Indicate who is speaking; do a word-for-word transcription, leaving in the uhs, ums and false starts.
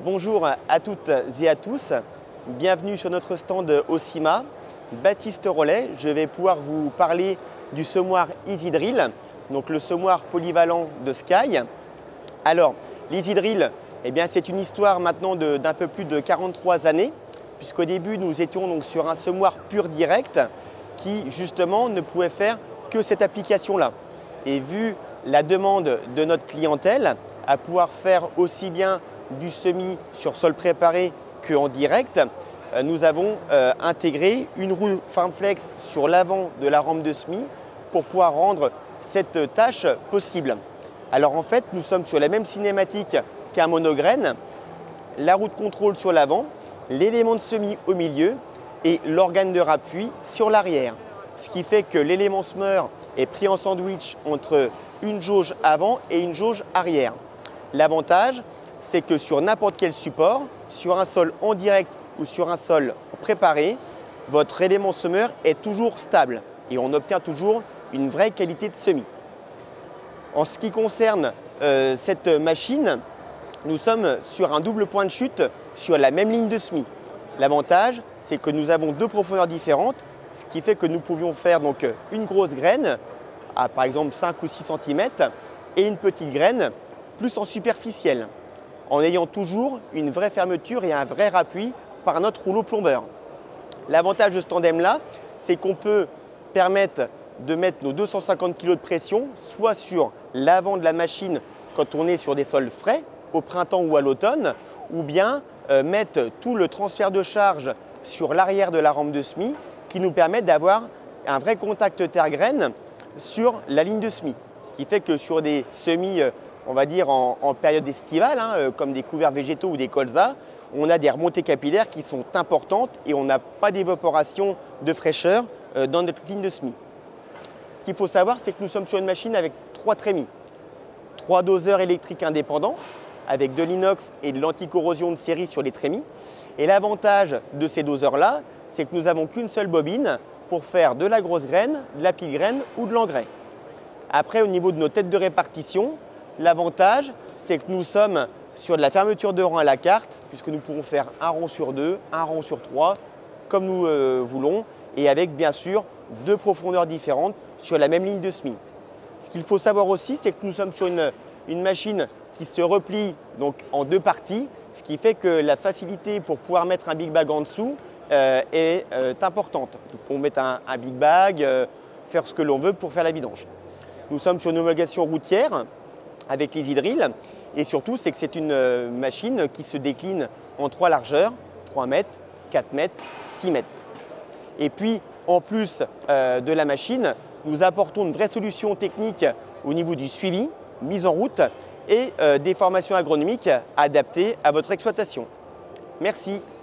Speaker 1: Bonjour à toutes et à tous, bienvenue sur notre stand Ocima. Baptiste Rollet, je vais pouvoir vous parler du semoir EasyDrill, donc le semoir polyvalent de Sky. Alors, l'EasyDrill, eh bien, c'est une histoire maintenant d'un peu plus de quarante-trois années, puisqu'au début, nous étions donc sur un semoir pur direct qui, justement, ne pouvait faire que cette application-là. Et vu la demande de notre clientèle à pouvoir faire aussi bien du semis sur sol préparé qu'en direct, nous avons euh, intégré une roue FarmFlex sur l'avant de la rampe de semis pour pouvoir rendre cette tâche possible. Alors en fait, nous sommes sur la même cinématique qu'un monograine, la roue de contrôle sur l'avant, l'élément de semis au milieu et l'organe de rappui sur l'arrière. Ce qui fait que l'élément semeur est pris en sandwich entre une jauge avant et une jauge arrière. L'avantage, c'est que sur n'importe quel support, sur un sol en direct ou sur un sol préparé, votre élément semeur est toujours stable et on obtient toujours une vraie qualité de semis. En ce qui concerne euh, cette machine, nous sommes sur un double point de chute sur la même ligne de semis. L'avantage, c'est que nous avons deux profondeurs différentes, ce qui fait que nous pouvions faire donc une grosse graine à par exemple cinq ou six centimètres et une petite graine plus en superficielle, en ayant toujours une vraie fermeture et un vrai appui par notre rouleau plombeur. L'avantage de ce tandem-là, c'est qu'on peut permettre de mettre nos deux cent cinquante kilos de pression soit sur l'avant de la machine quand on est sur des sols frais, au printemps ou à l'automne, ou bien euh, mettre tout le transfert de charge sur l'arrière de la rampe de semis qui nous permet d'avoir un vrai contact terre-graine sur la ligne de semis. Ce qui fait que sur des semis, on va dire en, en période estivale, hein, comme des couverts végétaux ou des colzas, on a des remontées capillaires qui sont importantes et on n'a pas d'évaporation de fraîcheur euh, dans notre ligne de semis. Ce qu'il faut savoir, c'est que nous sommes sur une machine avec trois trémies, trois doseurs électriques indépendants avec de l'inox et de l'anticorrosion de série sur les trémies. Et l'avantage de ces doseurs-là, c'est que nous n'avons qu'une seule bobine pour faire de la grosse graine, de la petite graine ou de l'engrais. Après, au niveau de nos têtes de répartition, l'avantage, c'est que nous sommes sur de la fermeture de rang à la carte, puisque nous pourrons faire un rang sur deux, un rang sur trois, comme nous euh, voulons, et avec bien sûr deux profondeurs différentes sur la même ligne de semis. Ce qu'il faut savoir aussi, c'est que nous sommes sur une, une machine qui se replie donc en deux parties, ce qui fait que la facilité pour pouvoir mettre un big bag en dessous euh, est euh, importante. Donc, on peut mettre un, un big bag, euh, faire ce que l'on veut pour faire la vidange. Nous sommes sur une homologation routière avec l'EasyDrill et surtout, c'est que c'est une euh, machine qui se décline en trois largeurs, trois mètres, quatre mètres, six mètres. Et puis, en plus euh, de la machine, nous apportons une vraie solution technique au niveau du suivi, mise en route et euh, des formations agronomiques adaptées à votre exploitation. Merci.